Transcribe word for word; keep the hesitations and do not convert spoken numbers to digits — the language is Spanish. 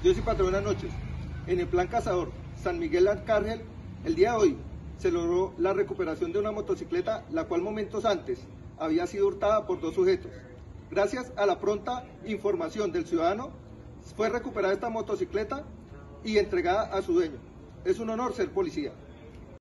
Dios y patrón, buenas noches. En el Plan Cazador San Miguel Arcángel, el día de hoy se logró la recuperación de una motocicleta, la cual momentos antes había sido hurtada por dos sujetos. Gracias a la pronta información del ciudadano, fue recuperada esta motocicleta y entregada a su dueño. Es un honor ser policía.